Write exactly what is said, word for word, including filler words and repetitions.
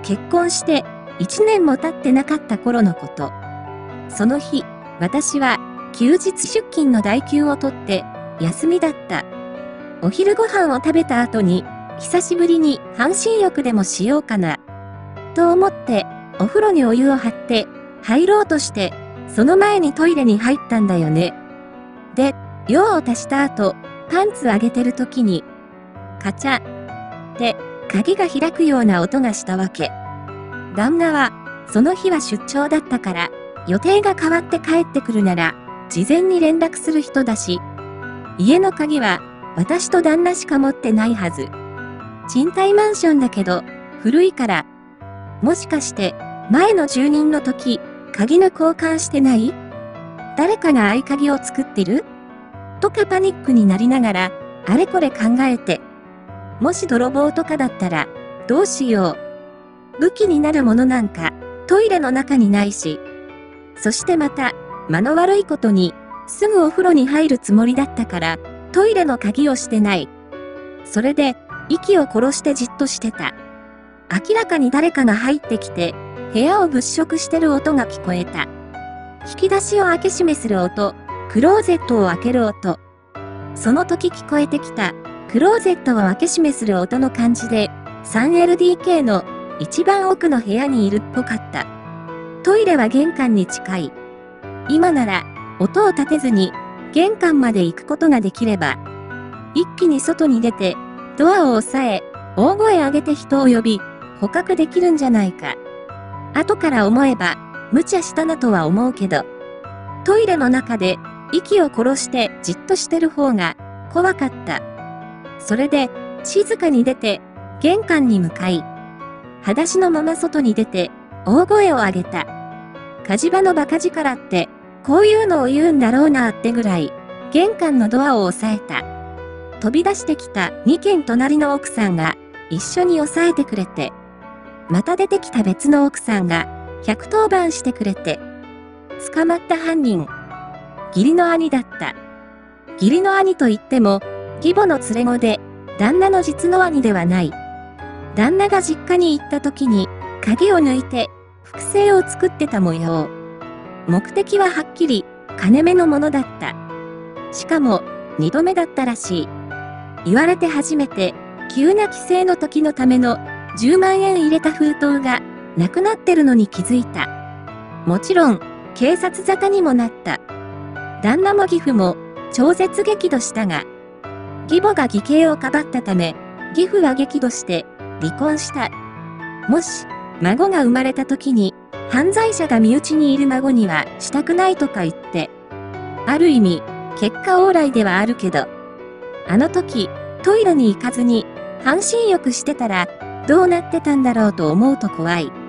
結婚していちねんも経ってなかった頃のこと。その日、私は休日出勤の代休を取って休みだった。お昼ご飯を食べた後に久しぶりに半身浴でもしようかな。と思ってお風呂にお湯を張って入ろうとしてその前にトイレに入ったんだよね。で、用を足した後、パンツ上げてる時にカチャって鍵が開くような音がしたわけ。旦那はその日は出張だったから予定が変わって帰ってくるなら事前に連絡する人だし、家の鍵は私と旦那しか持ってないはず。賃貸マンションだけど古いから、もしかして前の住人の時鍵の交換してない？誰かが合鍵を作ってる？とかパニックになりながらあれこれ考えて、もし泥棒とかだったらどうしよう。武器になるものなんかトイレの中にないし、そしてまた間の悪いことにすぐお風呂に入るつもりだったからトイレの鍵をしてない。それで息を殺してじっとしてた。明らかに誰かが入ってきて部屋を物色してる音が聞こえた。引き出しを開け閉めする音、クローゼットを開ける音。その時聞こえてきたクローゼットを開け閉めする音の感じで スリーエルディーケー の一番奥の部屋にいるっぽかった。トイレは玄関に近い。今なら音を立てずに玄関まで行くことができれば、一気に外に出てドアを押さえ、大声上げて人を呼び、捕獲できるんじゃないか。後から思えば無茶したなとは思うけど、トイレの中で息を殺してじっとしてる方が怖かった。それで静かに出て玄関に向かい、裸足のまま外に出て大声を上げた。火事場のバカ力ってこういうのを言うんだろうなってぐらい玄関のドアを押さえた。飛び出してきたに軒隣の奥さんが一緒に押さえてくれて、また出てきた別の奥さんがひゃくとおばんしてくれて、捕まった犯人、義理の兄だった。義理の兄といっても義母の連れ子で旦那の実の兄ではない。旦那が実家に行った時に鍵を抜いて複製を作ってた模様。目的ははっきり金目のものだった。しかも二度目だったらしい。言われて初めて急な帰省の時のためのじゅうまんえん入れた封筒がなくなってるのに気づいた。もちろん警察沙汰にもなった。旦那も義父も超絶激怒したが、義母が義兄をかばったため義父は激怒して離婚した。もし孫が生まれた時に犯罪者が身内にいる孫にはしたくないとか言って、ある意味結果オーライではあるけど、あの時トイレに行かずに半身浴してたらどうなってたんだろうと思うと怖い。